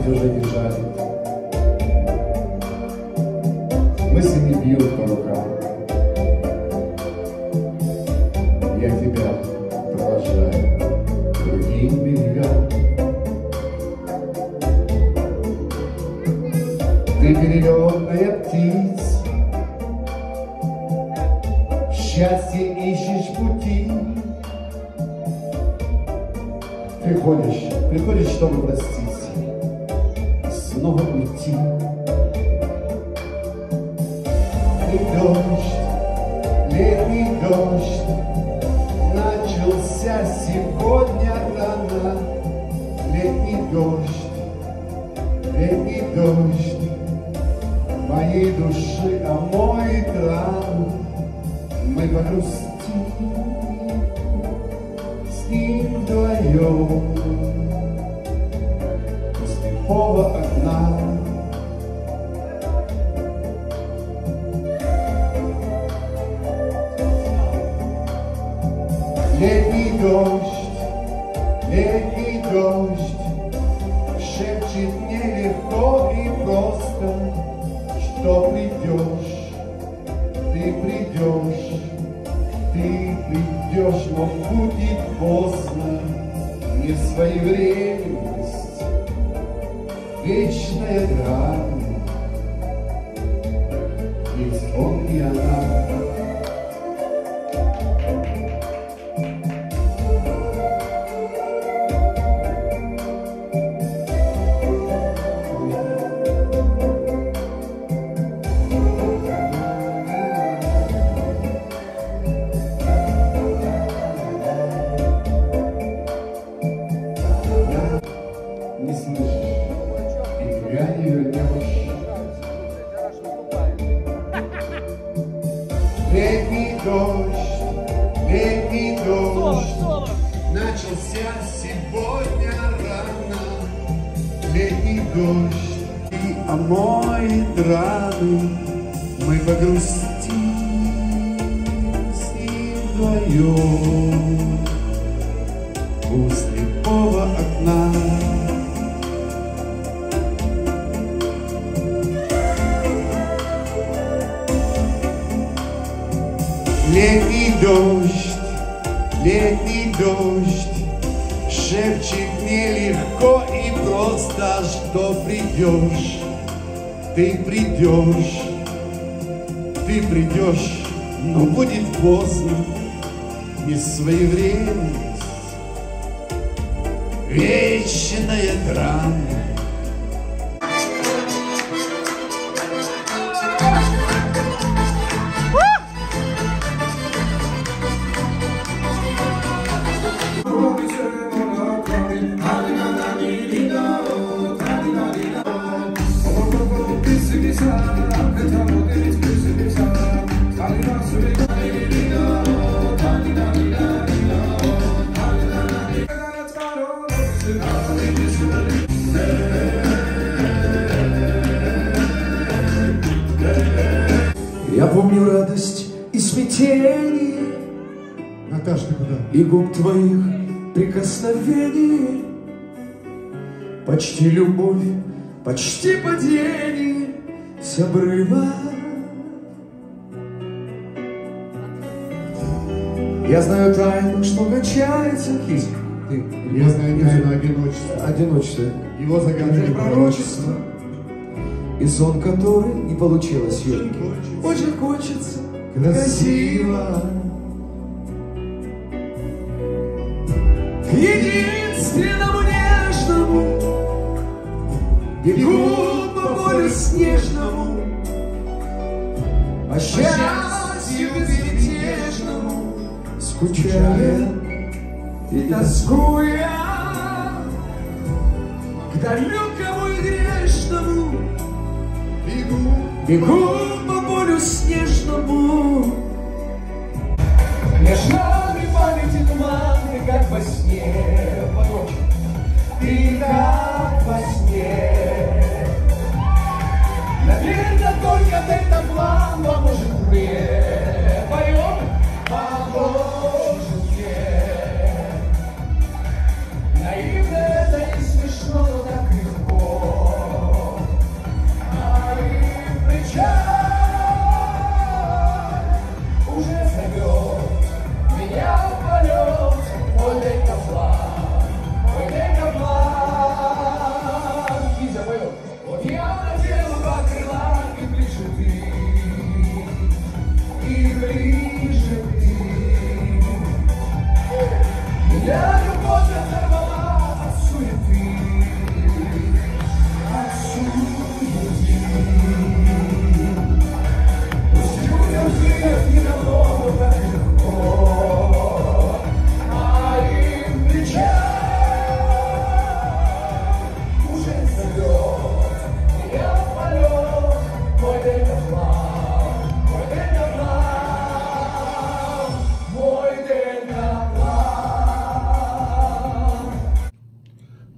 уже не жалит. Мысли не бьют по рукам. Я тебя провожаю к другим берегам. Ты перелетная птица, счастье ищешь пути. Приходишь, чтобы простить, снова уйти. И дождь, летний дождь, начался сегодня рано. Летний дождь моей души омоет рану. Мы погрустим с ним вдвоем у слепого окна. Летний дождь шепчет мне легко и просто, что ты придешь, но будет поздно. Несвоевременность, вечная драма, есть он и она. Не слышишь, и тебя не вернешь. Летний дождь начался сегодня рано. Летний дождь и омоет раны. Мы погрустим с ним вдвоем у слепого окна. Летний дождь шепчет мне легко и просто, что ты придешь, но будет поздно. Несвоевременность, вечная драма. Я помню радость и смятение, Наташа, ты куда? и губ твоих прикосновений, почти любовь, почти падение с обрыва. Я знаю тайну, что качается кисть. Я знаю тайну одиночества. Одиночество. Его загадывает Пророчество. И сон, который не получилось, Юрки, очень хочется красиво. К единственному нежному бегу по полю снежному, по счастью безмятежному, скучая и тоскуя, к далекому и грешному бегу по полю снежному. Меж нами памяти туманы, как во сне, ты как во сне. Наверное, только дельтаплан поможет мне. Поем, поможет мне. Наивно это и смешно, но так легко.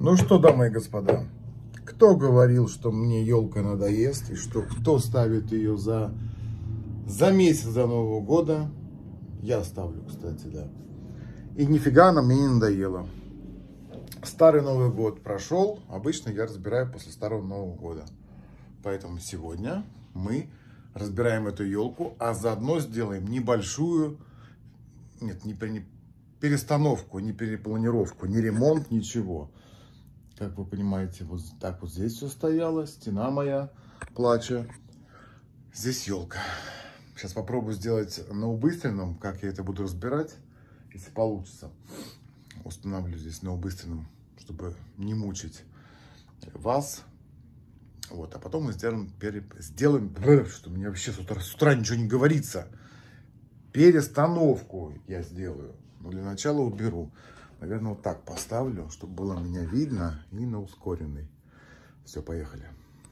Ну что, дамы и господа, кто говорил, что мне елка надоест, и что кто ставит ее за месяц до Нового года? Я ставлю, кстати, да. И нифига она мне не надоела. Старый Новый год прошел, обычно я разбираю после Старого Нового года. Поэтому сегодня мы разбираем эту елку, а заодно сделаем небольшую, нет, не перестановку, не перепланировку, не ремонт, ничего. Как вы понимаете, вот так вот здесь все стояло, стена моя плача. Здесь елка. Сейчас попробую сделать на убыстренном, как я это буду разбирать, если получится. Установлю здесь на убыстренном, чтобы не мучить вас. Вот, а потом мы сделаем, что мне вообще с утра ничего не говорится. Перестановку я сделаю. Но для начала уберу. Наверное, вот так поставлю, чтобы было меня видно и на ускоренный. Все, поехали.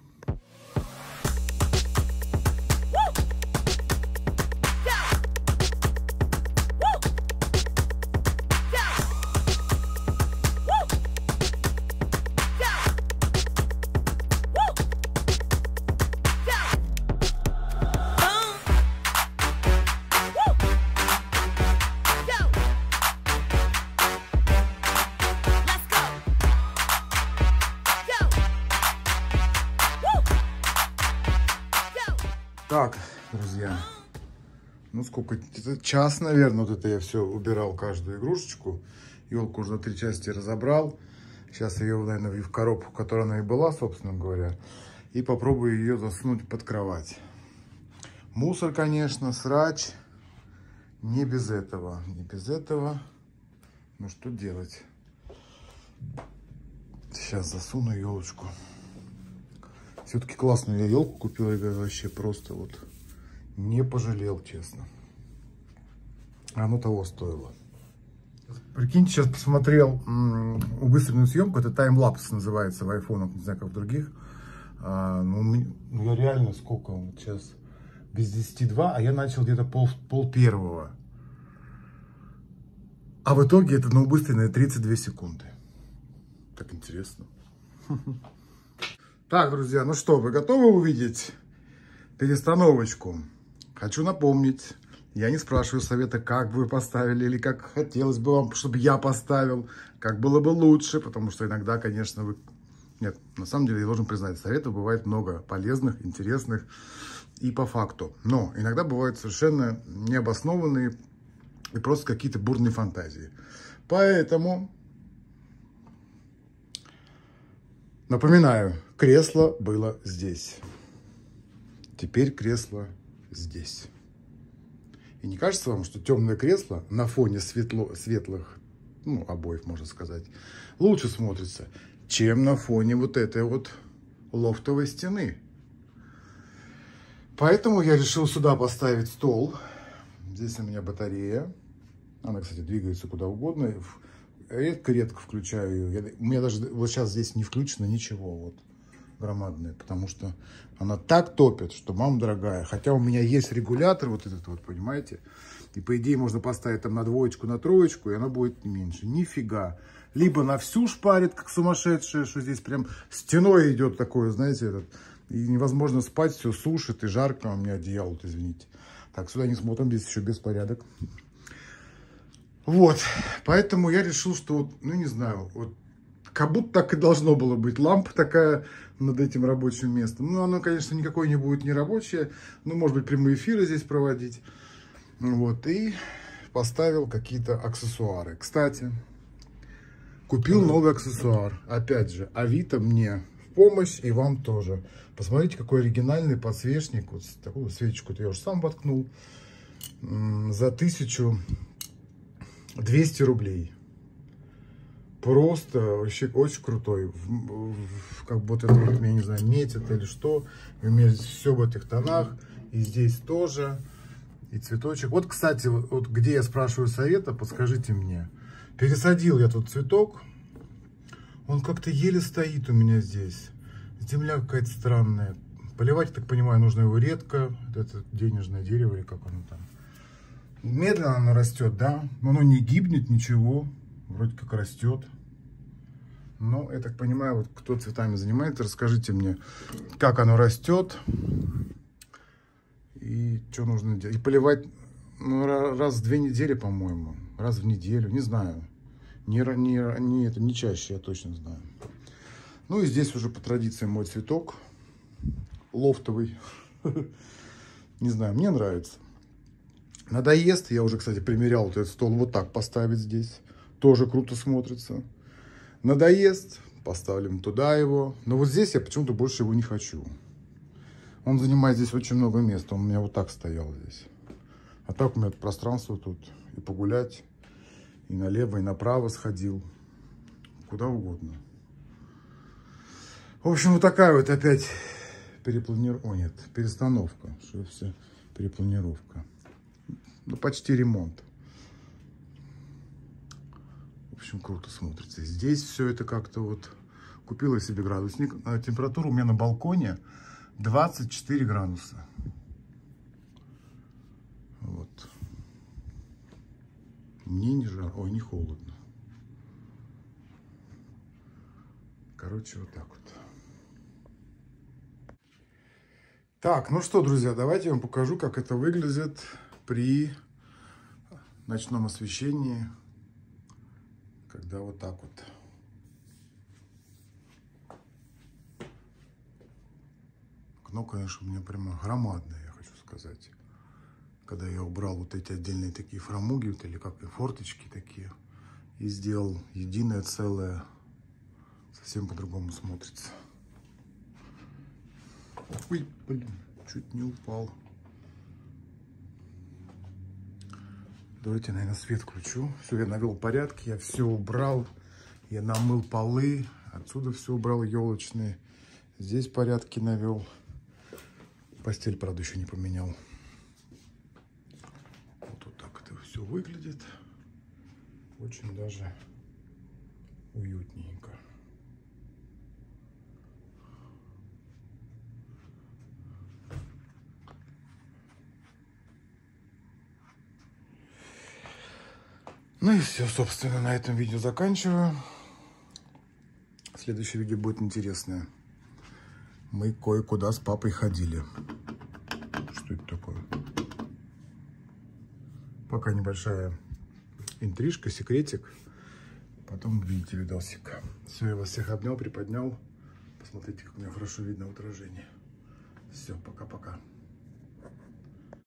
Так, друзья, ну сколько, час, наверное, вот это я все убирал, каждую игрушечку. Елку уже на 3 части разобрал. Сейчас ее, наверное, в коробку, которая она и была, собственно говоря. И попробую ее засунуть под кровать. Мусор, конечно, срач. Не без этого, не без этого. Ну что делать? Сейчас засуну елочку. Все-таки классную я елку купил, я вообще просто вот не пожалел, честно. Оно того стоило. Прикиньте, сейчас посмотрел убыстренную съемку, это таймлапс называется в айфонах, не знаю, как в других. Ну, я реально сколько, вот сейчас без 10:02, а я начал где-то пол первого. А в итоге это на убыстренное 32 секунды. Так интересно. Так, друзья, ну что, вы готовы увидеть перестановочку? Хочу напомнить, я не спрашиваю совета, как вы поставили, или как хотелось бы вам, чтобы я поставил, как было бы лучше, потому что иногда, конечно, вы... Нет, на самом деле, я должен признать, советов бывает много полезных, интересных и по факту. Но иногда бывают совершенно необоснованные и просто какие-то бурные фантазии. Поэтому... Напоминаю, кресло было здесь. Теперь кресло здесь. И не кажется вам, что темное кресло на фоне светлых, ну, обоев, можно сказать, лучше смотрится, чем на фоне вот этой вот лофтовой стены? Поэтому я решил сюда поставить стол. Здесь у меня батарея. Она, кстати, двигается куда угодно. Редко-редко включаю ее. У меня даже вот сейчас здесь не включено ничего вот громадное, потому что она так топит, что, мама дорогая. Хотя у меня есть регулятор вот этот вот, понимаете? И по идее можно поставить там на 2, на 3, и она будет меньше. Нифига. Либо на всю шпарит, как сумасшедшая, что здесь прям стеной идет такое, знаете, и невозможно спать, все сушит, и жарко. У меня одеяло, вот, извините. Так, сюда не смотрим, здесь еще беспорядок. Вот, поэтому я решил, что, вот, ну не знаю, вот как будто так и должно было быть. Лампа такая над этим рабочим местом. Ну, оно, конечно, никакой не будет не рабочее. Ну, может быть, прямые эфиры здесь проводить. Вот, и поставил какие-то аксессуары. Кстати, купил новый аксессуар. Опять же, Авито мне в помощь и вам тоже. Посмотрите, какой оригинальный подсвечник. Вот такую свечку я уже сам воткнул. За 1200 рублей. Просто вообще очень крутой. Как будто это, вот, я не знаю, медь это или что. И у меня здесь все в этих тонах. И здесь тоже. И цветочек. Вот, кстати, вот где я спрашиваю совета, подскажите мне. Пересадил я тут цветок. Он как-то еле стоит у меня здесь. Земля какая-то странная. Поливать, так понимаю, нужно его редко. Это денежное дерево или как оно там. Медленно оно растет, да. Но оно не гибнет, ничего. Вроде как растет. Но, я так понимаю, вот кто цветами занимается, расскажите мне, как оно растет и что нужно делать. И поливать раз в 2 недели, по-моему, раз в неделю, не знаю. Не чаще, я точно знаю. Ну и здесь уже по традиции мой цветок лофтовый. Не знаю, мне нравится. Надоест. Я уже, кстати, примерял вот этот стол вот так поставить здесь. Тоже круто смотрится. Надоест. Поставим туда его. Но вот здесь я почему-то больше его не хочу. Он занимает здесь очень много места. Он у меня вот так стоял здесь. А так у меня пространство тут. И погулять. И налево, и направо сходил. Куда угодно. В общем, вот такая вот опять перестановка. Что все перепланировка. Ну, почти ремонт. В общем, круто смотрится. Здесь все это как-то вот... Купила себе градусник. Температура у меня на балконе 24 градуса. Вот. Мне не жарко, ой, не холодно. Короче, вот так вот. Так, ну что, друзья, давайте я вам покажу, как это выглядит при ночном освещении, когда вот так вот. Окно, конечно, у меня прямо громадное, я хочу сказать. Когда я убрал вот эти отдельные такие фрамуги, вот, или как и форточки такие, и сделал единое целое, совсем по-другому смотрится. Ой, блин, чуть не упал. Давайте, наверное, свет включу. Все, я навел порядки, я все убрал, я намыл полы, отсюда все убрал елочные. Здесь порядки навел. Постель, правда, еще не поменял. Вот так это все выглядит. Очень даже уютненько. Ну и все, собственно, на этом видео заканчиваю. Следующее видео будет интересное. Мы кое-куда с папой ходили. Что это такое? Пока небольшая интрижка, секретик. Потом увидите видосик. Все, я вас всех обнял, приподнял. Посмотрите, как у меня хорошо видно в отражении. Все, пока-пока.